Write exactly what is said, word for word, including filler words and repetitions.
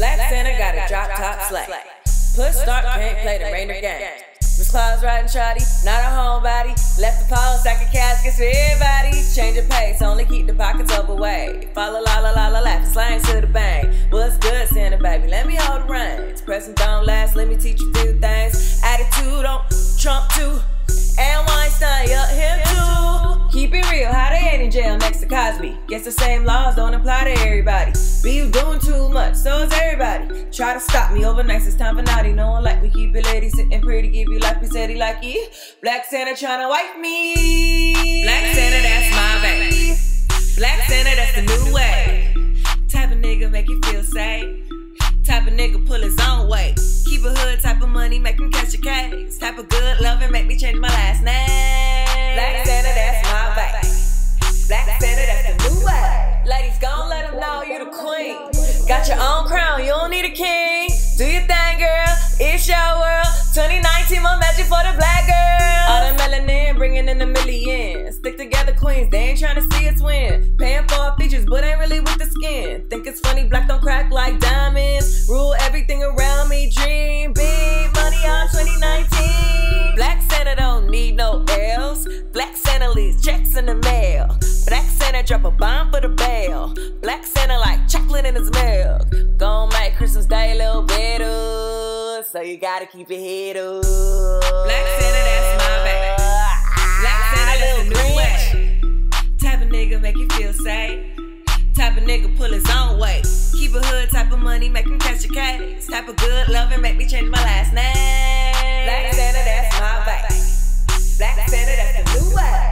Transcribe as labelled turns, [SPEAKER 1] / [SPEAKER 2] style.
[SPEAKER 1] Black Santa got a drop top slack. Push start, can't play the Rainer game. Miss Claus riding shoddy, not a homebody. Left the pole, stacking caskets for everybody. Change of pace, only keep the pockets overweight. Follow la la la la laugh, slang to the bang. What's good, Santa baby? Let me hold the reins. Present don't last, let me teach you a few things. Attitude on Trump too, and Weinstein, yup, him too. Keep it real, how they ain't in jail next to Cosby? Guess the same laws don't apply to everybody. Be you doing too much, so is everybody. Try to stop me overnight, it's time for naughty. No one like me, keep it lady, sitting pretty, give you like we said he like you. Black Santa tryna wipe me. Black Santa, that's my baby. Black Santa, that's the new way. Type of nigga make you feel safe. Type of nigga pull his own weight. Keep a hood type of money, make him catch a case. Type of good loving, make me change my last name. Black Santa, that's my baby. Black Santa, that's the new way. Ladies, gon' let them know you the queen. Got your own crown, you don't need a king. Do your thing, girl, it's your world. twenty nineteen, more magic for the black girls. All the melanin, bringing in a million. Stick together, queens, they ain't tryna see us win. Paying for our features, but ain't really with the skin. Think it's funny, black don't crack like diamonds. Rule everything around me, dream big. Money on twenty nineteen. Black Santa don't need no L's. Black Santa leaves checks in the mail. Black Santa drop a bomb for the bail. Black Santa like chocolate in his milk. Gon' make Christmas Day a little better, so you gotta keep your head up. Black Santa, that's my baby. Black Santa, that's the new way. Type of nigga make you feel safe. Type of nigga pull his own weight. Keep a hood type of money, make him catch a case. Type of good loving, make me change my last name. Black Santa, that's my baby. Black Santa, that's the new way.